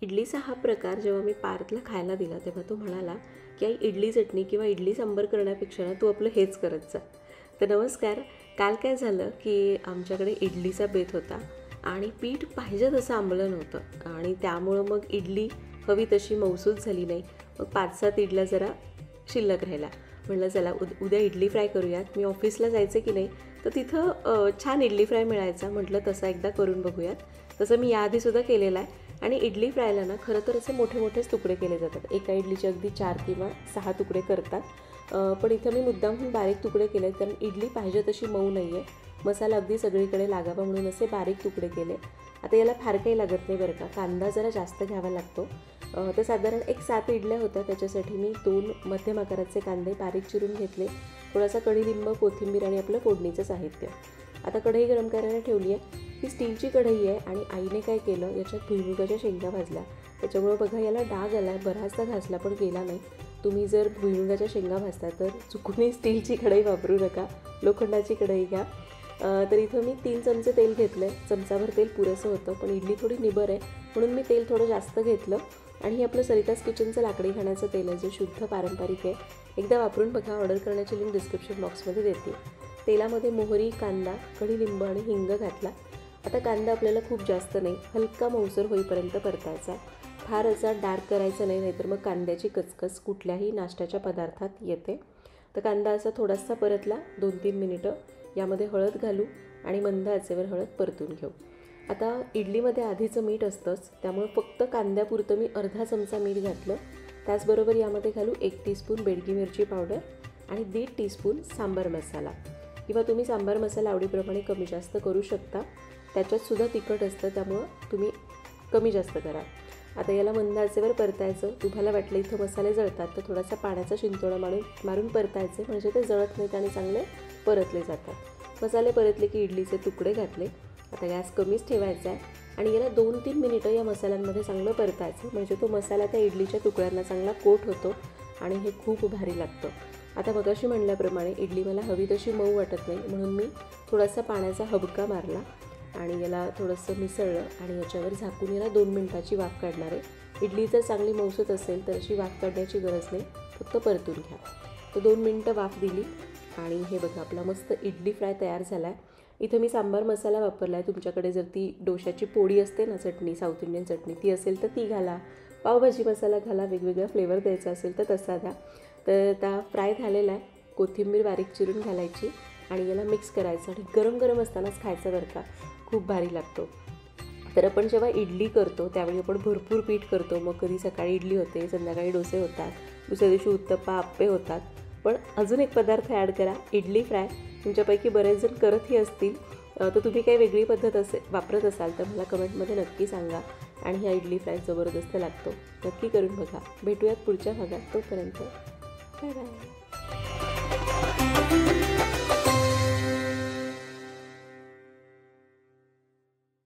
इडलीचा हा प्रकार जेव्हा मी पार्थला खायला दिला तेव्हा तो म्हणाला की आई इडली चटणी किंवा इडली सांबर करण्यापेक्षा ना तू आपलं हेच करत जा. तर नमस्कार. काल काय झालं की आमच्याकडे इडलीचा बेत होता आणि पीठ पाहिजे तसं आंबलं नव्हतं आणि त्यामुळं मग इडली हवी तशी मौसूद झाली नाही. मग 5-7 इडल्या जरा शिल्लक राहिला. म्हटलं चला उद्या इडली फ्राय करूयात. मी ऑफिसला जायचं की नाही तर तिथं छान इडली फ्राय मिळायचा. म्हटलं तसं एकदा करून बघूयात. तसं मी याआधीसुद्धा केलेलं आहे. आणि इडली फ्रायला ना खरं तर असे मोठे मोठेच तुकडे केले जातात. एका इडलीचे अगदी 4 किंवा 6 तुकडे करतात. पण इथं मी मुद्दामहून बारीक तुकडे केले कारण इडली पाहिजे तशी मऊ नाही आहे. मसाला अगदी सगळीकडे लागावा म्हणून असे बारीक तुकडे केले. आता याला फार काही लागत नाही बरं का. कांदा जरा जास्त घ्यावा लागतो. तर साधारण एक 7 इडल्या होत्या. त्याच्यासाठी मी 2 मध्यम आकाराचे कांदे बारीक चिरून घेतले. थोडासा कढीलिंब, कोथिंबीर आणि आपलं फोडणीचं साहित्य. आता कढई गरम करायला ठेवली आहे. ही स्टीलची कढई आहे आणि आईने काय केलं याच्यात भुईमुगाच्या शेंगा भाजल्या. त्याच्यामुळं बघा याला डाग आला आहे. बराचसा घासला पण गेला नाही. तुम्ही जर भुईमुगाच्या शेंगा भाजता तर चुकूनही स्टीलची कढई वापरू नका. लोखंडाची कढई घ्या. तर इथं मी 3 चमचे तेल घेतलं आहे. चमचाभर तेल पुरेसं होतं पण इडली थोडी निबर आहे म्हणून मी तेल थोडं जास्त घेतलं. आणि हे आपलं सरिताज किचनचं लाकडी घाण्याचं तेल आहे जे शुद्ध पारंपरिक आहे. एकदा वापरून बघा. ऑर्डर करण्याची लिंक डिस्क्रिप्शन बॉक्समध्ये देते. तेलामध्ये मोहरी, कांदा, कढीलिंब आणि हिंग घातला. आता कांदा आपल्याला खूप जास्त नाही, हलका मऊसर होईपर्यंत परतायचा. फार असा डार्क करायचा नाही, नाहीतर मग कांद्याची कचकच कुठल्याही नाश्त्याच्या पदार्थात येते. तर कांदा असा थोडासा परतला 2-3 मिनिटं. यामध्ये हळद घालू आणि मंद आचेवर हळद परतून घेऊ. आता इडलीमध्ये आधीचं मीठ असतंच त्यामुळे फक्त कांद्यापुरतं मी अर्धा चमचा मीठ घातलं. त्याचबरोबर यामध्ये घालू 1 टीस्पून बेडगी मिरची पावडर आणि 1.5 टीस्पून सांबार मसाला किंवा तुम्ही सांबार मसाला आवडीप्रमाणे कमी जास्त करू शकता. त्याच्यातसुद्धा तिखट असतं त्यामुळं तुम्ही कमी जास्त करा. आता याला मंद आचेवर परतायचं. तुम्हाला वाटलं इथं मसाले जळतात तर थोडासा पाण्याचा शिंतोडा मारून परतायचे म्हणजे ते जळत नाहीत आणि चांगले परतले जातात. मसाले परतले की इडलीचे तुकडे घातले. आता गॅस कमीच ठेवायचा आहे आणि याला 2-3 मिनिटं या मसाल्यांमध्ये चांगलं परतायचं म्हणजे तो मसाला त्या इडलीच्या तुकड्यांना चांगला कोट होतो आणि हे खूप भारी लागतं. आता मगाशी म्हणल्याप्रमाणे इडली मला हवी तशी मऊ वाटत नाही म्हणून मी थोडासा पाण्याचा हबका मारला आणि याला थोडंसं मिसळलं आणि याच्यावर झाकून याला 2 मिनिटाची वाफ काढणार आहे. इडली जर चांगली मऊसूत असेल तर अशी वाफ काढण्याची गरज नाही, फक्त परतून घ्या. तर 2 मिनिटं वाफ दिली आणि हे बघा आपला मस्त इडली फ्राय तयार झाला आहे. इथं मी सांबार मसाला वापरला आहे. तुमच्याकडे जर ती डोशाची पोळी असते ना चटणी, साऊथ इंडियन चटणी ती असेल तर ती घाला. पावभाजी मसाला घाला. वेगवेगळा फ्लेवर द्यायचा असेल तर तसा द्या. तर आता फ्राय झालेला आहे. कोथिंबीर बारीक चिरून घालायची आणि याला मिक्स करायचं आणि गरम गरम असतानाच खायचं बरं का. खूप भारी लागतो. तर आपण जेव्हा इडली करतो त्यावेळी आपण भरपूर पीठ करतो. मग कधी सकाळी इडली होते, संध्याकाळी डोसे होतात, दुसऱ्या दिवशी उत्तप्पा, आप्पे होतात. पण अजून एक पदार्थ ॲड करा, इडली फ्राय. तुमच्यापैकी बरेच जण करतही असतील तर तुम्ही काही वेगळी पद्धत वापरत असाल तर मला कमेंटमध्ये नक्की सांगा. आणि ह्या इडली फ्राय जबरदस्त लागतो. नक्की करून बघा. भेटूयात पुढच्या भागात. तोपर्यंत बाय बाय.